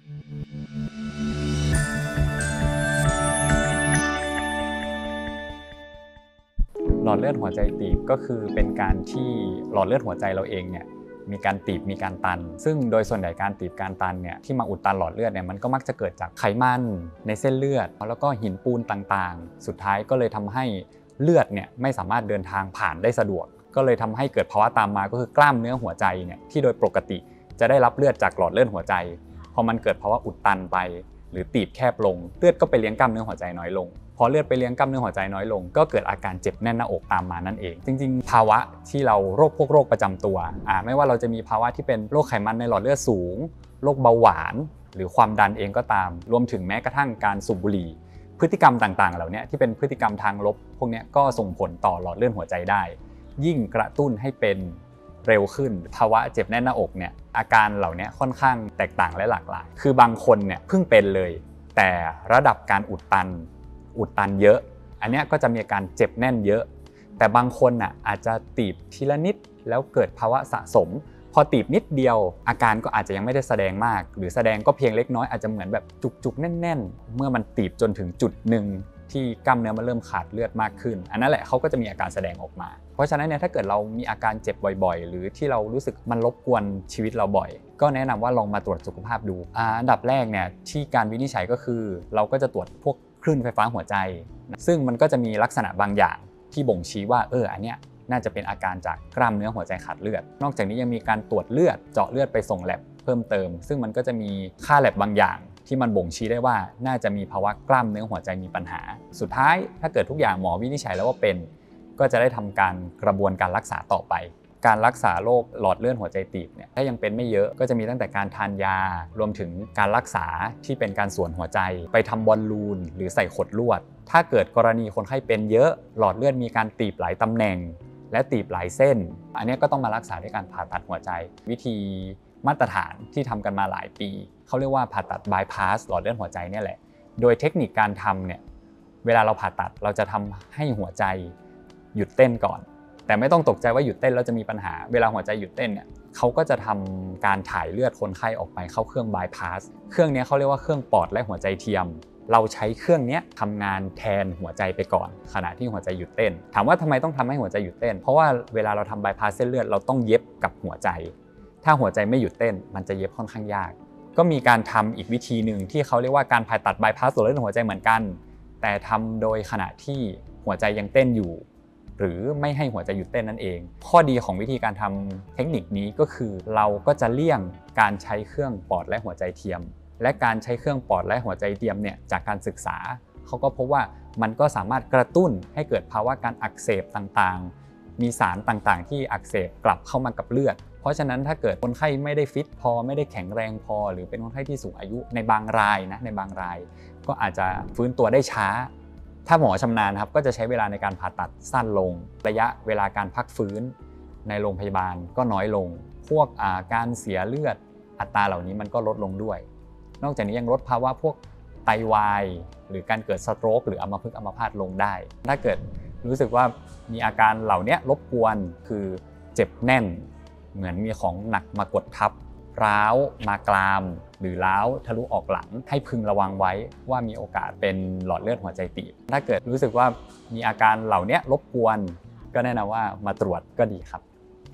หลอดเลือดหัวใจตีบก็คือเป็นการที่หลอดเลือดหัวใจเราเองเนี่ยมีการตีบมีการตันซึ่งโดยส่วนใหญ่การตีบการตันเนี่ยที่มาอุดตันหลอดเลือดเนี่ยมันก็มักจะเกิดจากไขมันในเส้นเลือดแล้วก็หินปูนต่างๆสุดท้ายก็เลยทำให้เลือดเนี่ยไม่สามารถเดินทางผ่านได้สะดวกก็เลยทำให้เกิดภาวะตามมาก็คือกล้ามเนื้อหัวใจเนี่ยที่โดยปกติจะได้รับเลือดจากหลอดเลือดหัวใจพอมันเกิดภาวะอุดตันไปหรือตีบแคบลงเลือดก็ไปเลี้ยงกล้ามเนื้อหัวใจน้อยลงพอเลือดไปเลี้ยงกล้ามเนื้อหัวใจน้อยลงก็เกิดอาการเจ็บแน่นหน้าอกตามมานั่นเองจริงๆภาวะที่เราพวกโรคประจำตัวไม่ว่าเราจะมีภาวะที่เป็นโรคไขมันในหลอดเลือดสูงโรคเบาหวานหรือความดันเองก็ตามรวมถึงแม้กระทั่งการสูบบุหรี่พฤติกรรมต่างๆเหล่านี้ที่เป็นพฤติกรรมทางลบพวกนี้ก็ส่งผลต่อหลอดเลือดหัวใจได้ยิ่งกระตุ้นให้เป็นเร็วขึ้นภาวะเจ็บแน่นหน้าอกเนี่ยอาการเหล่านี้ค่อนข้างแตกต่างและหลากหลายคือบางคนเนี่ยเพิ่งเป็นเลยแต่ระดับการอุดตันเยอะอันนี้ก็จะมีอาการเจ็บแน่นเยอะแต่บางคนอาจจะตีบทีละนิดแล้วเกิดภาวะสะสมพอตีบนิดเดียวอาการก็อาจจะยังไม่ได้แสดงมากหรือแสดงก็เพียงเล็กน้อยอาจจะเหมือนแบบจุกๆแน่นๆเมื่อมันตีบจนถึงจุดหนึ่งที่กล้ามเนื้อมันเริ่มขาดเลือดมากขึ้นอันนั้นแหละเขาก็จะมีอาการแสดงออกมาเพราะฉะนั้นเนี่ยถ้าเกิดเรามีอาการเจ็บบ่อยๆหรือที่เรารู้สึกมันรบกวนชีวิตเราบ่อยก็แนะนำว่าลองมาตรวจสุขภาพดูอันดับแรกเนี่ยที่การวินิจฉัยก็คือเราก็จะตรวจพวกคลื่นไฟฟ้าหัวใจซึ่งมันก็จะมีลักษณะบางอย่างที่บ่งชี้ว่าอันเนี้ยน่าจะเป็นอาการจากกล้ามเนื้อหัวใจขาดเลือดนอกจากนี้ยังมีการตรวจเลือดเจาะเลือดไปส่งแลบเพิ่มเติมซึ่งมันก็จะมีค่าแลบบางอย่างที่มันบ่งชี้ได้ว่าน่าจะมีภาวะกล้ามเนื้อหัวใจมีปัญหาสุดท้ายถ้าเกิดทุกอย่างหมอวินิจฉัยแล้วว่าเป็นก็จะได้ทำการกระบวนการรักษาต่อไปการรักษาโรคหลอดเลือดหัวใจตีบเนี่ยถ้ายังเป็นไม่เยอะก็จะมีตั้งแต่การทานยารวมถึงการรักษาที่เป็นการส่วนหัวใจไปทำบอลลูนหรือใส่ขดลวดถ้าเกิดกรณีคนไข้เป็นเยอะหลอดเลือดมีการตีบหลายตำแหน่งและตีบหลายเส้นอันนี้ก็ต้องมารักษาด้วยการผ่าตัดหัวใจวิธีมาตรฐานที่ทำกันมาหลายปีเขาเรียกว่าผ่าตัดบายพาสหลอดเลือดหัวใจเนี่ยแหละโดยเทคนิคการทำเนี่ยเวลาเราผ่าตัดเราจะทำให้หัวใจหยุดเต้นก่อนแต่ไม่ต้องตกใจว่าหยุดเต้นแล้วจะมีปัญหาเวลาหัวใจหยุดเต้นเนี่ยเขาก็จะทำการถ่ายเลือดคนไข้ออกไปเข้าเครื่องบายพาสเครื่องนี้เขาเรียกว่าเครื่องปอดและหัวใจเทียมเราใช้เครื่องนี้ทำงานแทนหัวใจไปก่อนขณะที่หัวใจหยุดเต้นถามว่าทำไมต้องทำให้หัวใจหยุดเต้นเพราะว่าเวลาเราทำบายพาสเส้นเลือดเราต้องเย็บกับหัวใจถ้าหัวใจไม่หยุดเต้นมันจะเย็บค่อนข้างยากก็มีการทำอีกวิธีหนึ่งที่เขาเรียกว่าการผ่าตัดบายพาสหลอดเลือดหัวใจเหมือนกันแต่ทำโดยขณะที่หัวใจยังเต้นอยู่หรือไม่ให้หัวใจหยุดเต้นนั่นเองข้อดีของวิธีการทำเทคนิคนี้ก็คือเราก็จะเลี่ยงการใช้เครื่องปอดและหัวใจเทียมและการใช้เครื่องปอดและหัวใจเทียมเนี่ยจากการศึกษาเขาก็พบว่ามันก็สามารถกระตุ้นให้เกิดภาวะการอักเสบต่างๆมีสารต่างๆที่อักเสบกลับเข้ามากับเลือดเพราะฉะนั้นถ้าเกิดคนไข้ไม่ได้ฟิตพอไม่ได้แข็งแรงพอหรือเป็นคนไข้ที่สูงอายุในบางรายก็อาจจะฟื้นตัวได้ช้าถ้าหมอชำนาญครับก็จะใช้เวลาในการผ่าตัดสั้นลงระยะเวลาการพักฟื้นในโรงพยาบาลก็น้อยลงพวกการเสียเลือดอัตราเหล่านี้มันก็ลดลงด้วยนอกจากนี้ยังลดภาวะพวกไตวายหรือการเกิดสโตรกหรืออัมพฤกษ์อัมพาตลงได้ถ้าเกิดรู้สึกว่ามีอาการเหล่านี้รบกวนคือเจ็บแน่นเหมือนมีของหนักมากดทับร้าวมากรามหรือร้าวทะลุออกหลังให้พึงระวังไว้ว่ามีโอกาสเป็นหลอดเลือดหัวใจตีบถ้าเกิดรู้สึกว่ามีอาการเหล่านี้รบกวนก็แนะนำว่ามาตรวจก็ดีครับ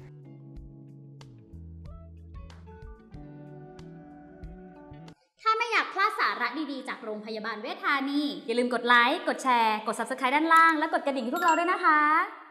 ถ้าไม่อยากพลาดสาระดีๆจากโรงพยาบาลเวชธานีอย่าลืมกดไลค์กดแชร์กด Subscribe ด้านล่างและกดกระดิ่งให้พวกเราด้วยนะคะ